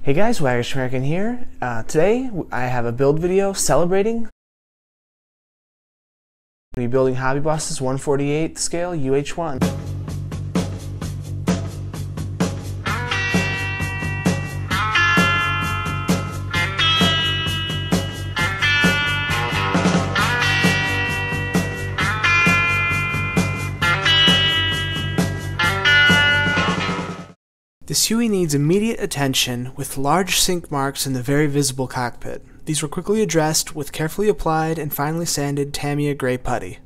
Hey guys, TheWaggishAmerican here. Today I have a build video celebrating. I'm going to be building Hobbyboss's 1/48 scale UH-1. This Huey needs immediate attention with large sink marks in the very visible cockpit. These were quickly addressed with carefully applied and finely sanded Tamiya gray putty.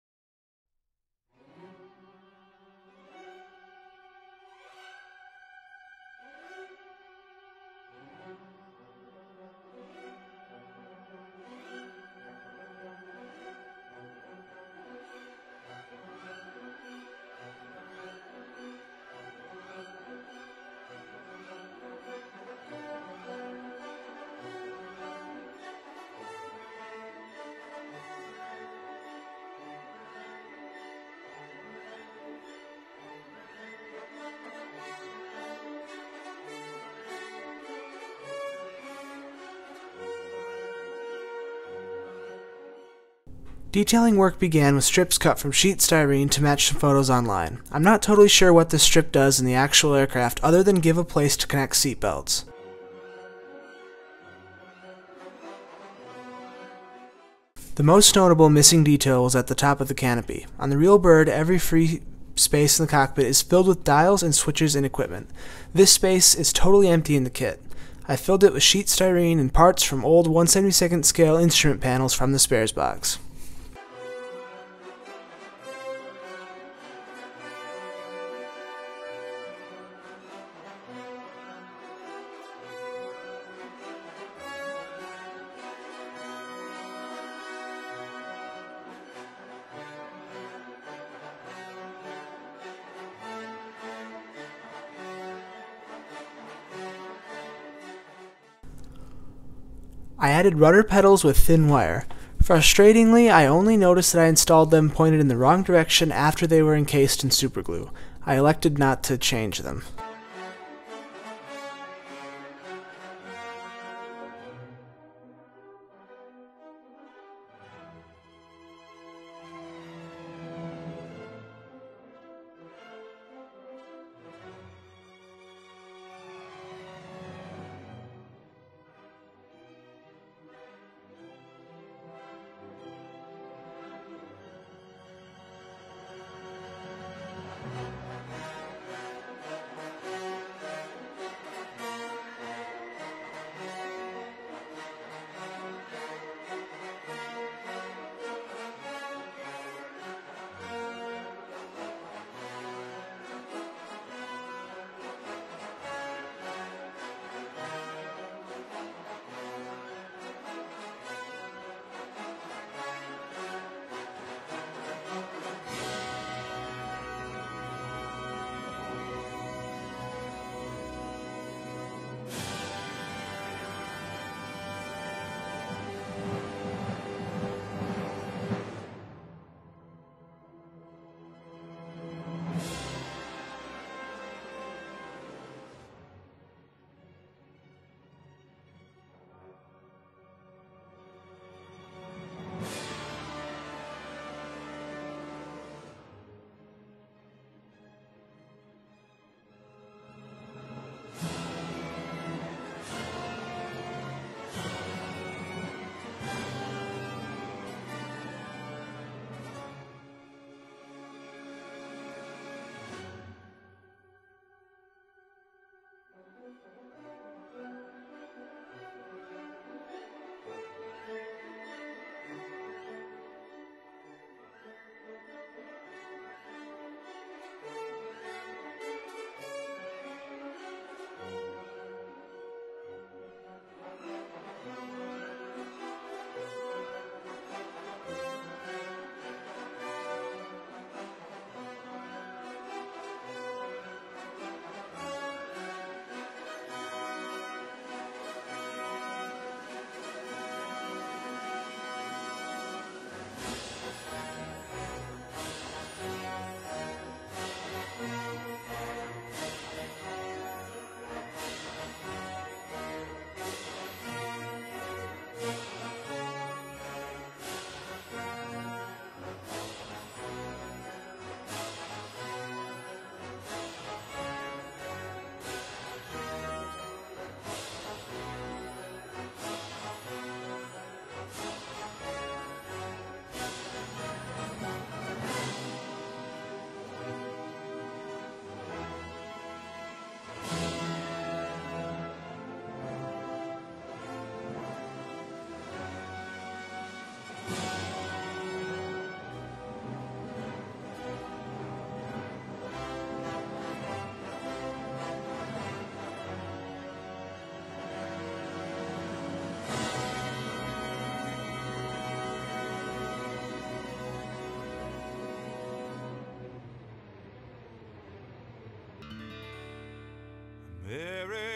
Detailing work began with strips cut from sheet styrene to match some photos online. I'm not totally sure what this strip does in the actual aircraft other than give a place to connect seat belts. The most notable missing detail was at the top of the canopy. On the real bird, every free space in the cockpit is filled with dials and switches and equipment. This space is totally empty in the kit. I filled it with sheet styrene and parts from old 1/72 scale instrument panels from the spares box. I added rudder pedals with thin wire. Frustratingly, I only noticed that I installed them pointed in the wrong direction after they were encased in superglue. I elected not to change them.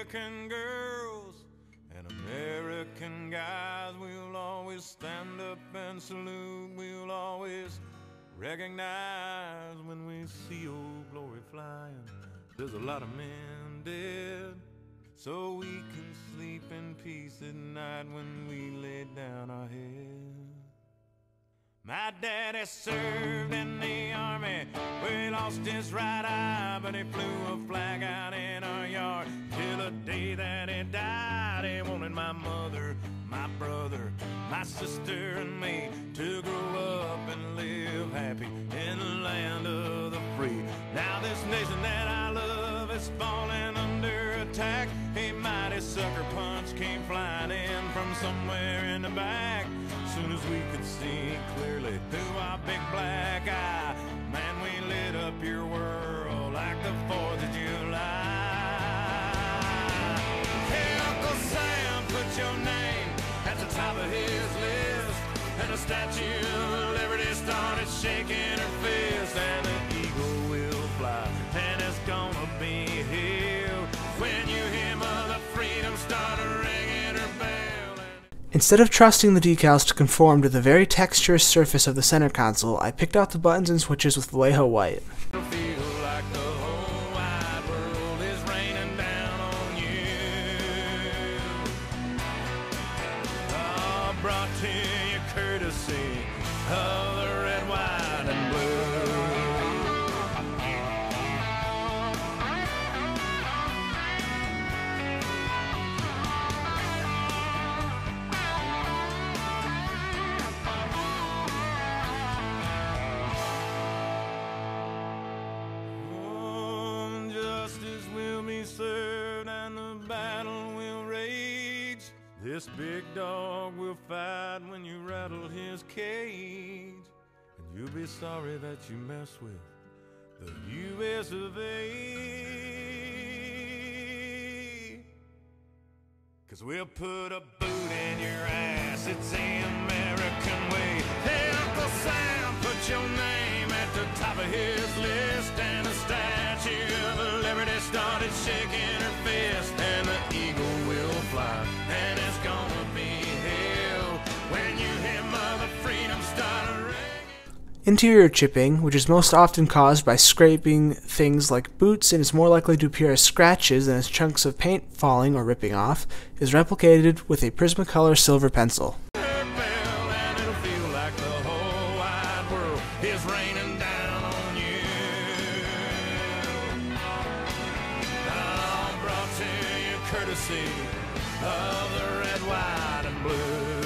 American girls and American guys. We'll always stand up and salute. We'll always recognize when we see old glory flying. There's a lot of men dead, so we can sleep in peace at night when we lay down our head. My daddy served in the army, where he lost his right eye, but he flew a flag out in our yard till the day that he died. He wanted my mother, my brother, my sister and me to grow up and live happy in the land of the free. Now this nation that I love is falling under attack. A mighty sucker punch came flying in from somewhere in the back. Soon as we could see clearly through our big black eye, man, we lit up your world like the 4th of July. Hey, Uncle Sam, put your name at the top of his list, and the Statue of Liberty started shaking her fist, and the eagle will fly, and it's gonna be here when you hear Mother Freedom start ringing her bell. Instead of trusting the decals to conform to the very texturous surface of the center console, I picked out the buttons and switches with Vallejo white. Brought to you courtesy of the red, white, and blue. Oh, justice will be served and the battle will rage. This big dog will fight when you rattle his cage, and you'll be sorry that you mess with the U.S. of A. 'Cause we'll put a boot in your ass, it's the American way. Hey, Uncle Sam, put your name at the top of his list, and the Statue of Liberty started shaking her fist, and the eagle will fly, and it's gonna be hell when you hear Mother Freedom start ringing. Interior chipping, which is most often caused by scraping things like boots and is more likely to appear as scratches than as chunks of paint falling or ripping off, is replicated with a Prismacolor silver pencil. Courtesy of the red, white, and blue.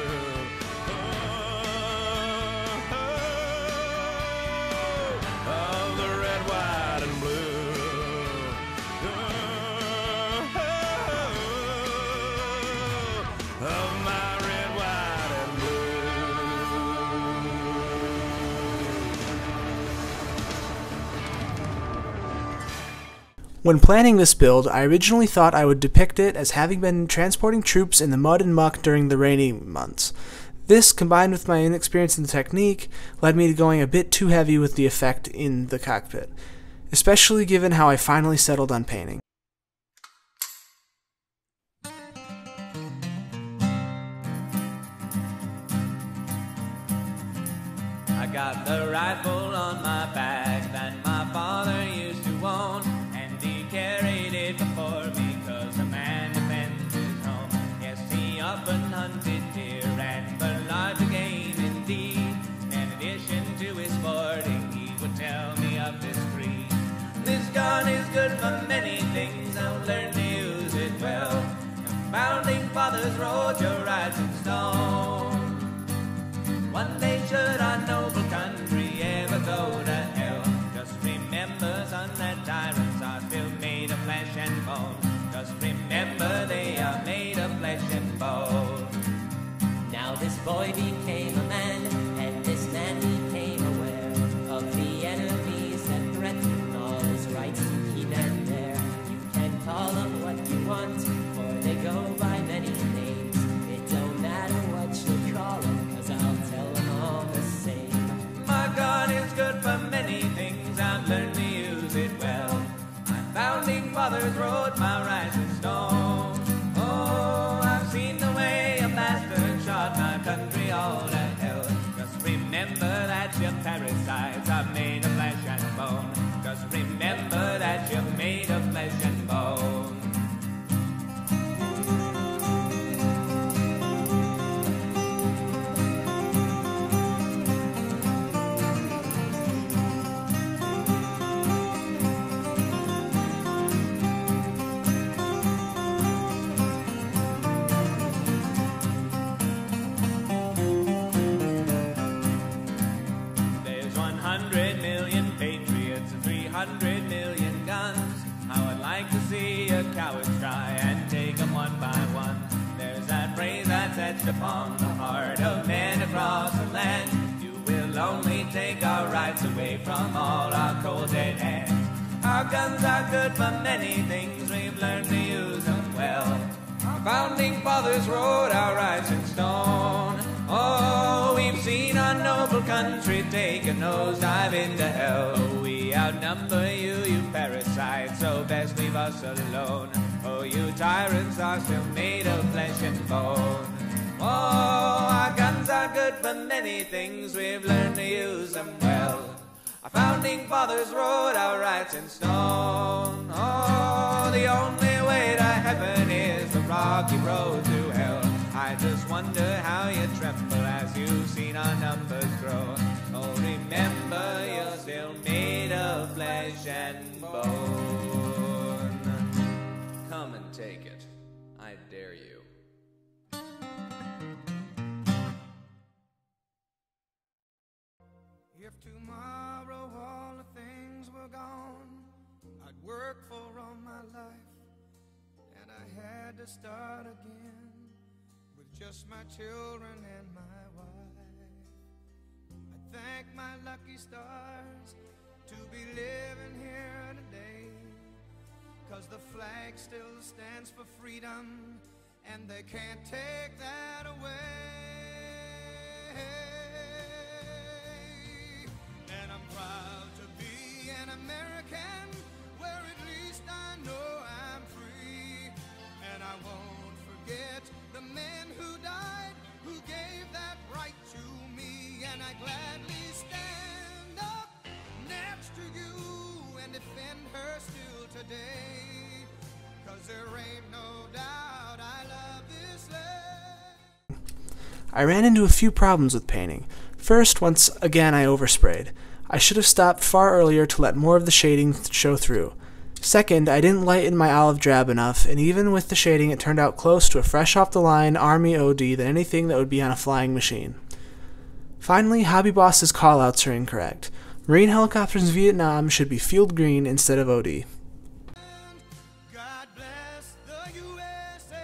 Of the red, white, and blue. Of my red, white, and blue. When planning this build, I originally thought I would depict it as having been transporting troops in the mud and muck during the rainy months. This, combined with my inexperience in the technique, led me to going a bit too heavy with the effect in the cockpit, especially given how I finally settled on painting. I got the rifle on my back that my father used to own, and he carried it before me 'cause a man defends his home. Yes, he often hunted deer and for larger game indeed. In addition to his sporting, he would tell me of this breed. This gun is good for many things, I'll learn to use it well. The founding fathers wrote your rights in stone. One day should our noble country ever go to hell, just remember, son, that tyrants are still made of flesh and bone. Just remember they are made of flesh and bone. Now this boy became a man, and this man became aware of the enemies that threaten all his rights to keep and bear. You can call them what you want, for they go by many names. It don't matter. stamped upon the heart of men across the land. You will only take our rights away from all our cold dead hands. Our guns are good for many things, we've learned to use them well. Our founding fathers wrote our rights in stone. Oh, we've seen our noble country take a nosedive into hell. Oh, we outnumber you, you parasites, so best leave us alone. Oh, you tyrants are still made of flesh and bone. Oh, our guns are good for many things, we've learned to use them well. Our founding fathers wrote our rights in stone. Oh, the only way to heaven is the rocky road to hell. I just wonder how you tremble as you've seen our numbers grow. Oh, remember you're still made of flesh and bone. Come and take it, I dare you. If tomorrow all the things were gone I'd work for all my life, and I had to start again with just my children and my wife. I thank my lucky stars to be living here today, 'cause the flag still stands for freedom, and they can't take that away. And I'm proud to be an American, where at least I know I'm free. And I won't forget the men who died, who gave that right to me. And I gladly stand up next to you and defend her still today, 'cause there ain't no doubt I love this land. I ran into a few problems with painting. First, once again I oversprayed. I should have stopped far earlier to let more of the shading show through. Second, I didn't lighten my olive drab enough, and even with the shading it turned out close to a fresh-off-the-line Army OD than anything that would be on a flying machine. Finally, Hobbyboss's callouts are incorrect. Marine helicopters in Vietnam should be field green instead of OD. God bless the USA.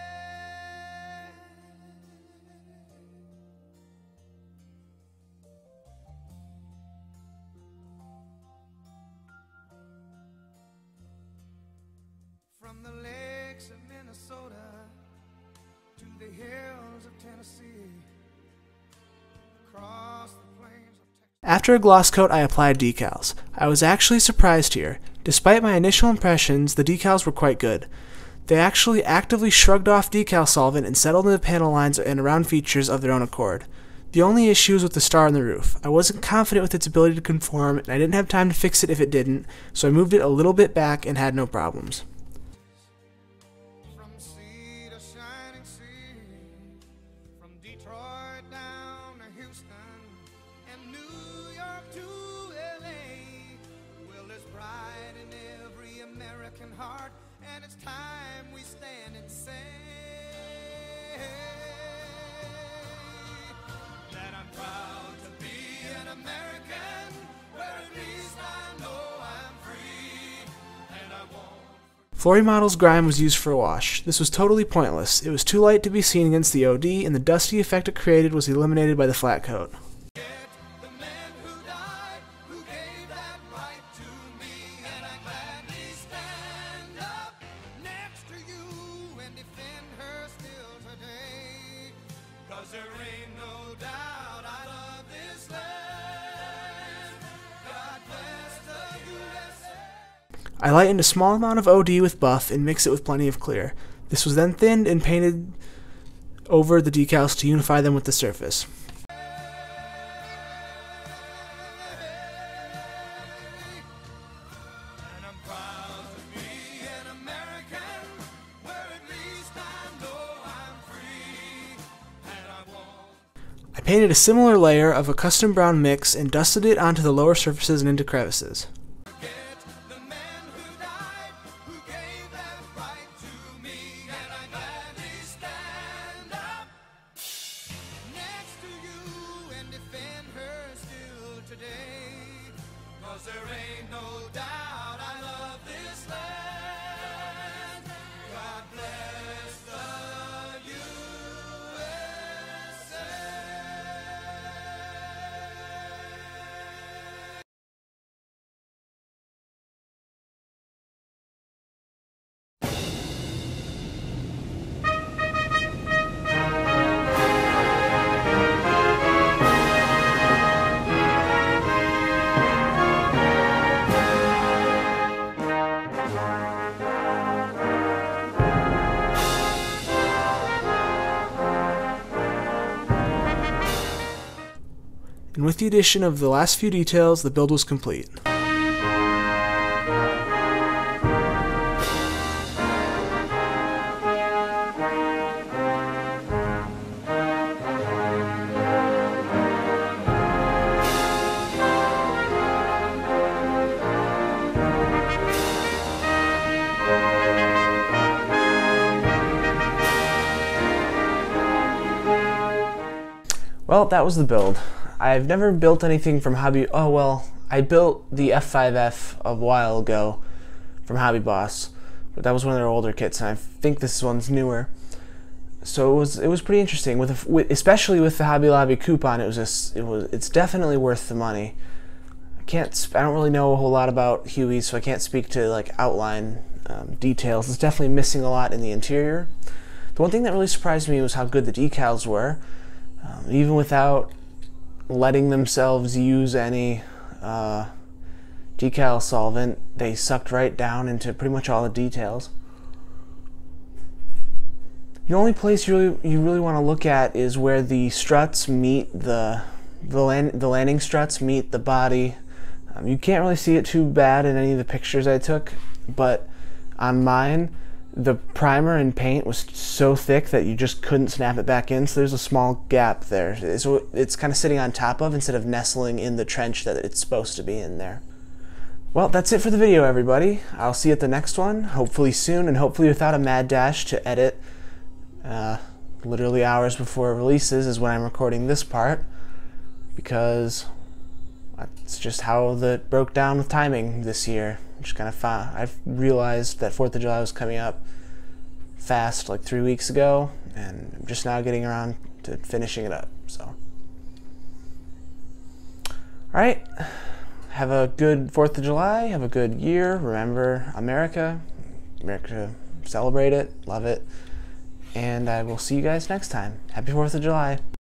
From the lakes of Minnesota to the hills of Tennessee, across the plains of Texas. After a gloss coat, I applied decals. I was actually surprised here. Despite my initial impressions, the decals were quite good. They actually actively shrugged off decal solvent and settled into panel lines and around features of their own accord. The only issue was with the star on the roof. I wasn't confident with its ability to conform, and I didn't have time to fix it if it didn't, so I moved it a little bit back and had no problems. From sea to shining sea, from Detroit down to Houston, and New York to LA. Well, there's pride in every American heart, and it's time we stand and say that I'm proud to be an American, where at least I know I'm free, and I won't. Flory Model's grime was used for a wash. This was totally pointless. It was too light to be seen against the OD, and the dusty effect it created was eliminated by the flat coat. The men who died, who gave that right to me, and I gladly stand up next to you and defend her still today, 'cause there ain't no doubt I love this land. God bless the USA. I lightened a small amount of OD with buff and mixed it with plenty of clear. This was then thinned and painted over the decals to unify them with the surface. And I'm proud to be an American, where at least I know I'm free, and I won't. I painted a similar layer of a custom brown mix and dusted it onto the lower surfaces and into crevices. Forget the men who died, who gave that right to me, and I gladly stand up next to you and defend her still today, 'cause there ain't no doubt I love this land. God bless the USA. And with the addition of the last few details, the build was complete. Well, that was the build. I've never built anything from I built the F5F a while ago from Hobbyboss, but that was one of their older kits, and I think this one's newer. So it was pretty interesting, especially with the Hobby Lobby coupon. It's definitely worth the money. I don't really know a whole lot about Huey, so I can't speak to like outline details. It's definitely missing a lot in the interior. The one thing that really surprised me was how good the decals were. Even without letting themselves use any decal solvent, they sucked right down into pretty much all the details. The only place you really want to look at is where the struts meet the landing struts meet the body. You can't really see it too bad in any of the pictures I took, but on mine, the primer and paint was so thick that you just couldn't snap it back in, so there's a small gap there. So it's kind of sitting on top of instead of nestling in the trench that it's supposed to be in there. Well, that's it for the video, everybody. I'll see you at the next one, hopefully soon, and hopefully without a mad dash to edit. Literally hours before it releases is when I'm recording this part, because it's just how that broke down with timing this year. Just kind of I've realized that 4th of July was coming up fast, like 3 weeks ago, and I'm just now getting around to finishing it up. So, alright, have a good 4th of July, have a good year. Remember America, celebrate it, love it, and I will see you guys next time. Happy 4th of July.